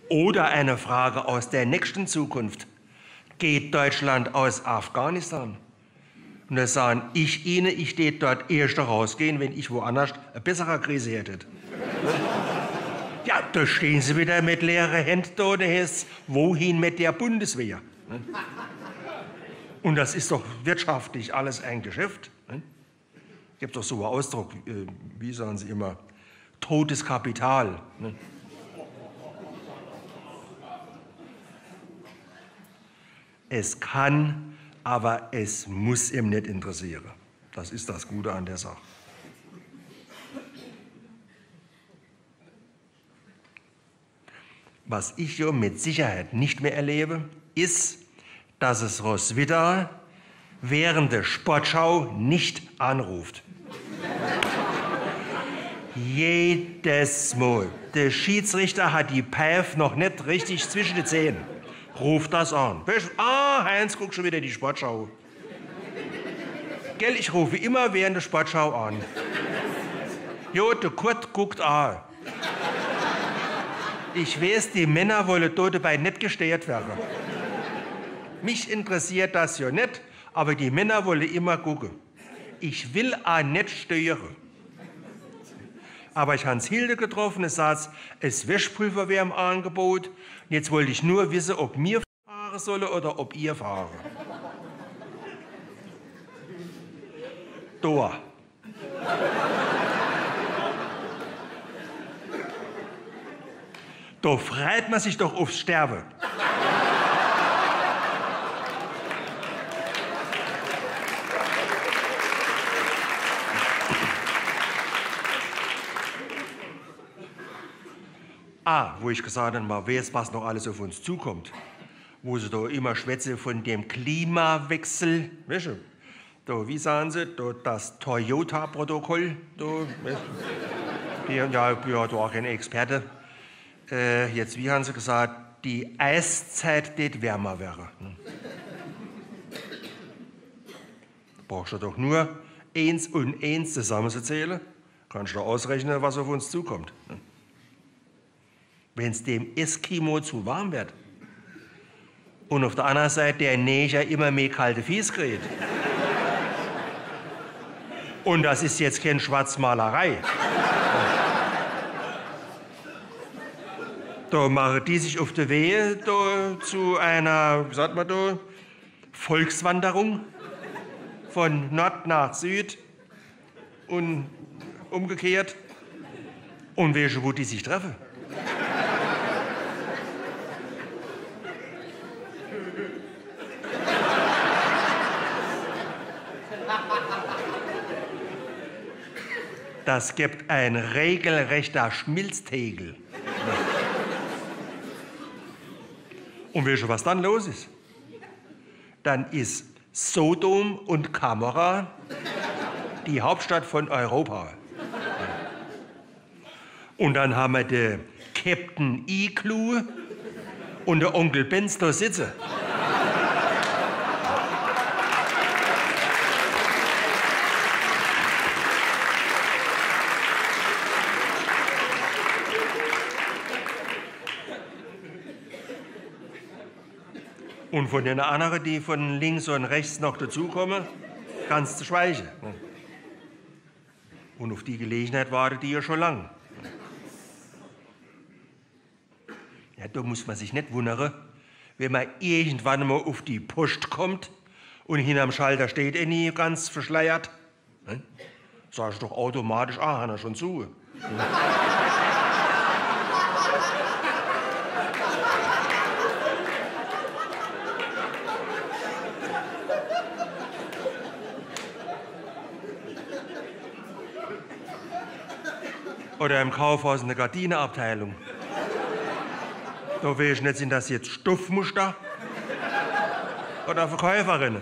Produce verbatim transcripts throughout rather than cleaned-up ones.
Oder eine Frage aus der nächsten Zukunft. Geht Deutschland aus Afghanistan? Und da sagen ich Ihnen, ich stehe dort erst rausgehen, wenn ich woanders eine bessere Krise hätte. Ja, da stehen Sie wieder mit leeren Händen da, da heißt wohin mit der Bundeswehr? Und das ist doch wirtschaftlich alles ein Geschäft. Gibt doch so einen Ausdruck, wie sagen Sie immer, totes Kapital. Es kann, aber es muss ihm nicht interessieren. Das ist das Gute an der Sache. Was ich ja mit Sicherheit nicht mehr erlebe, ist, dass es Roswitha während der Sportschau nicht anruft. Jedes Mal. Der Schiedsrichter hat die Pfeife noch nicht richtig zwischen den Zähnen. Ruft das an. Ah, Heinz, guck schon wieder die Sportschau. Gell, ich rufe immer während der Sportschau an. Jo, der Kurt guckt an. Ich weiß, die Männer wollen dort dabei nicht gesteuert werden. Mich interessiert das ja nicht, aber die Männer wollen immer gucken. Ich will auch nicht steuern. Aber ich habe Hilde getroffen, es sagt, es Wäschpulver wäre im Angebot. Jetzt wollte ich nur wissen, ob wir fahren sollen oder ob ihr fahren. Da. Da freut man sich doch aufs Sterben. Ah, wo ich gesagt habe, man weiß, was noch alles auf uns zukommt. Wo sie da immer schwätzen von dem Klimawechsel. Weißt du, da, wie sagen sie, da, das Toyota-Protokoll. Da, ja, ja, da auch kein Experte. Äh, jetzt, wie haben sie gesagt, die Eiszeit wird wärmer wäre. Hm. Brauchst du doch nur eins und eins zusammenzuzählen, kannst du ausrechnen, was auf uns zukommt. Hm. Wenn es dem Eskimo zu warm wird und auf der anderen Seite der Neger immer mehr kalte Fies kriegt. Und das ist jetzt keine Schwarzmalerei. Da machen die sich auf der Wehe da, zu einer, wie sagt man da, Volkswanderung von Nord nach Süd und umgekehrt. Und welche, wo die sich treffen? Das gibt ein regelrechter Schmilztegel. Und weißt du, was dann los ist? Dann ist Sodom und Gomorra die Hauptstadt von Europa. Und dann haben wir den Captain Igloo und der Onkel Benz da sitzen. Und von den anderen, die von links und rechts noch dazukommen, ganz zu schweigen. Und auf die Gelegenheit wartet die ja schon lang. Ja, da muss man sich nicht wundern, wenn man irgendwann mal auf die Post kommt und hinterm Schalter steht er nie ganz verschleiert. Ne? Sag ich doch automatisch, ah, hat er schon zu. Oder im Kaufhaus in der Gardineabteilung. Da weiß ich nicht, sind das jetzt Stoffmuster oder Verkäuferinnen?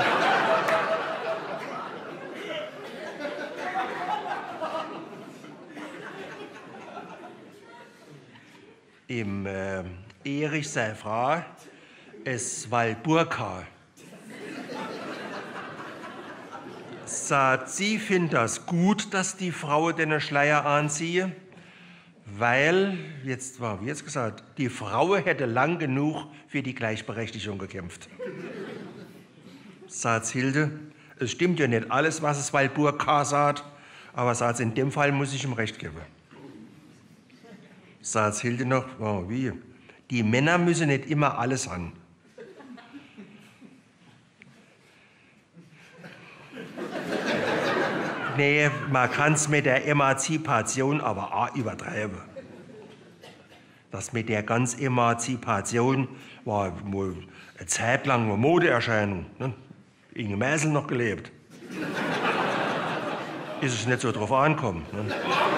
Im äh, Erich sei Frau, es Walburka. Sagt, sie findet das gut, dass die Frauen den Schleier anziehen, weil, jetzt war wie jetzt gesagt, die Frau hätte lang genug für die Gleichberechtigung gekämpft. Sagt Hilde, es stimmt ja nicht alles, was es Walburg K. sagt, aber sagt, in dem Fall muss ich ihm recht geben. Sagt Hilde noch, oh, wie? Die Männer müssen nicht immer alles haben. Nee, man kann es mit der Emanzipation aber auch übertreiben. Das mit der ganz Emanzipation war wohl eine Zeit lang eine Modeerscheinung. Ne? Inge Meisel noch gelebt. Ist es nicht so drauf angekommen. Ne?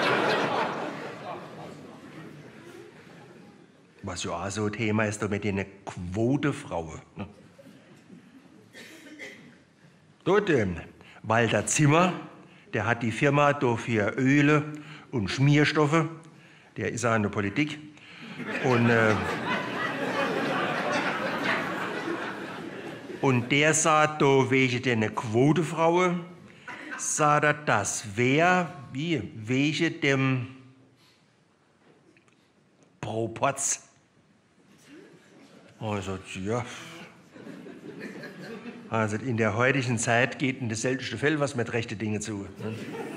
Was ja auch so ein Thema ist, da mit den Quotefrauen. Ne? Dort, ähm, Walter Zimmer, der hat die Firma für Öle und Schmierstoffe. Der ist auch in der Politik. Und, äh, und der sagt, da wegen der Quotefrauen, sagt er, das wäre wie wegen dem Proporz. Also, ja. Also in der heutigen Zeit geht in das seltenste Fell was mit rechten Dingen zu. Ne?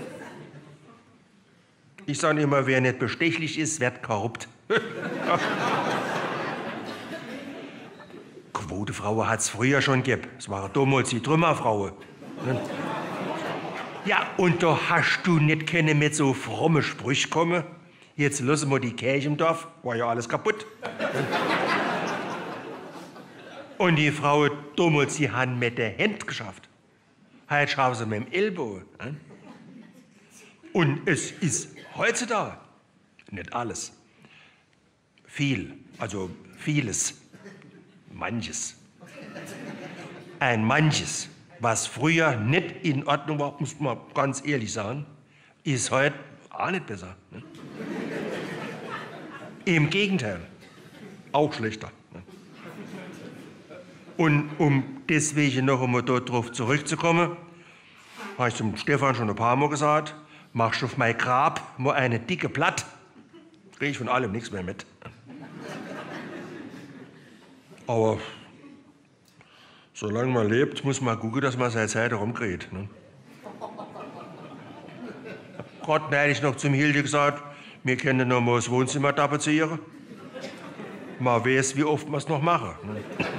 Ich sage immer, wer nicht bestechlich ist, wird korrupt. Quotefrauen hat es früher schon gegeben. Es waren damals die Trümmerfrauen. Ne? Ja, und da hast du nicht können mit so frommen Sprüchen kommen. Jetzt lassen wir die Kirche im Dorf, war ja alles kaputt. Und die Frau damals, die haben mit der Hand geschafft. Heute schaffen sie mit dem Ellbogen. Und es ist heutzutage nicht alles. Viel, also vieles, manches. Ein manches, was früher nicht in Ordnung war, muss man ganz ehrlich sagen, ist heute auch nicht besser. Ne? Im Gegenteil, auch schlechter. Ne? Und um deswegen noch einmal darauf zurückzukommen, habe ich zum Stefan schon ein paar Mal gesagt, machst du auf mein Grab mal eine dicke Platte, kriege ich von allem nichts mehr mit. Aber solange man lebt, muss man gucken, dass man seine Zeit herumkriegt. Ne? Gerade neulich noch zum Hilde gesagt, wir können noch mal das Wohnzimmer tapezieren. Man weiß, wie oft wir es noch machen. Ne?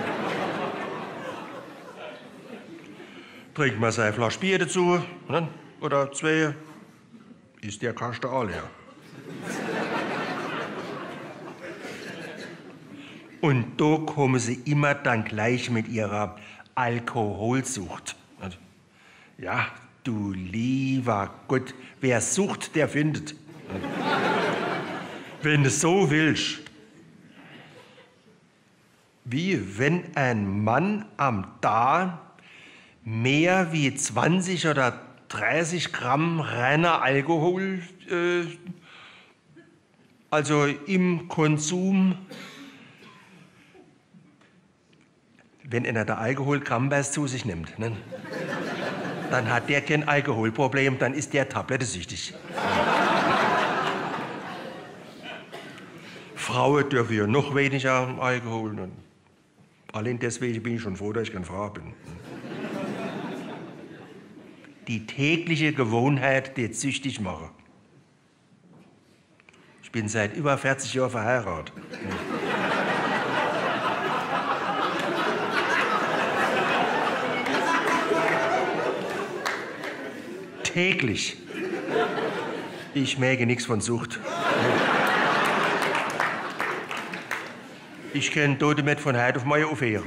Trinkt man seine Flasche Bier dazu, ne? Oder zwei, ist der Kasten auch leer. Und da kommen sie immer dann gleich mit ihrer Alkoholsucht. Ja, du lieber Gott, wer sucht, der findet. Wenn du so willst. Wie wenn ein Mann am Tag mehr wie zwanzig oder dreißig Gramm reiner Alkohol, äh, also im Konsum, wenn einer der Alkoholgrammbeis zu sich nimmt, ne? Dann hat der kein Alkoholproblem, dann ist der tablettesüchtig. Frauen dürfen ja noch weniger Alkohol. Ne? Allein deswegen bin ich schon froh, dass ich keine Frau bin. Die tägliche Gewohnheit, die süchtig mache. Ich bin seit über vierzig Jahren verheiratet. Täglich. Ich merke nichts von Sucht. Ich kenne Tote mit von heute auf morgen aufhören.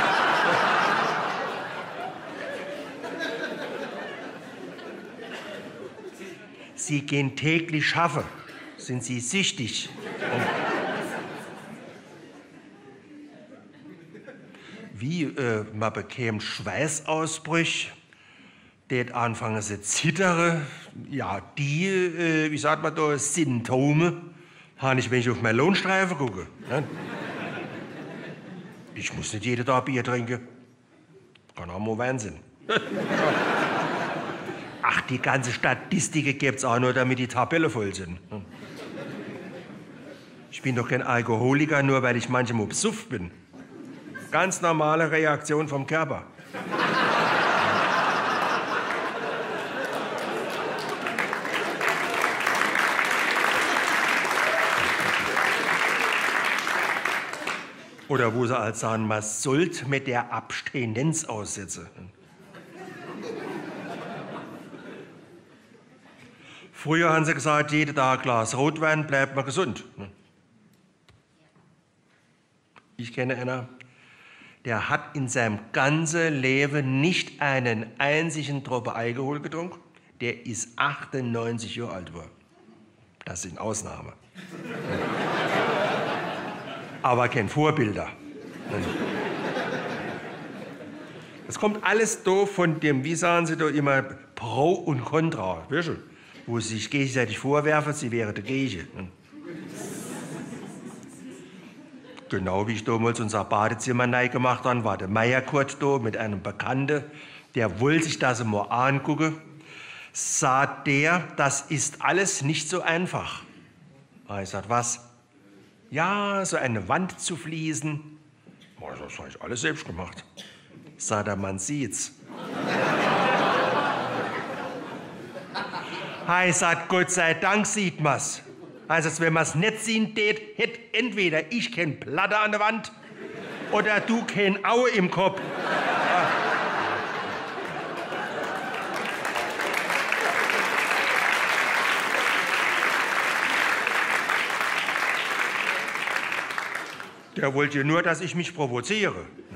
Sie gehen täglich schaffen, sind sie süchtig. Wie äh, man bekäme Schweißausbrüche, die anfangen zu zittern. Ja, die, äh, wie sagt man da, Symptome, habe ich, wenn ich auf meinen Lohnstreifen gucke. Ne? Ich muss nicht jeden Tag Bier trinken. Kann auch mal Wahnsinn. Ach, die ganze Statistiken gibt's auch nur, damit die Tabellen voll sind. Ich bin doch kein Alkoholiker, nur weil ich manchmal besoffen bin. Ganz normale Reaktion vom Körper. Oder wo sie halt sagen, man sollte mit der Abstinenz aussetzen. Früher haben sie gesagt, jeden Tag ein Glas Rotwein, bleibt man gesund. Ich kenne einen, der hat in seinem ganzen Leben nicht einen einzigen Tropfen Alkohol getrunken. Der ist achtundneunzig Jahre alt geworden. Das sind Ausnahmen. Aber kein Vorbilder. Es kommt alles da von dem, wie sagen Sie da immer, Pro und Contra, weißt du? Wo sie sich gegenseitig vorwerfen, sie wäre dagegen. Genau wie ich damals unser Badezimmer neu gemacht habe, war der Meierkurt da mit einem Bekannten, der wollte sich das mal angucken. Sagt der, das ist alles nicht so einfach. Ich sag, was? Ja, so eine Wand zu fließen. Das habe ich alles selbst gemacht. Sagt er, man sieht's. Er sagt, Gott sei Dank sieht man's. Also, wenn man's nicht sehen tät, hätte entweder ich kein Platte an der Wand oder du kein Aue im Kopf. Ja. Der wollte nur, dass ich mich provoziere.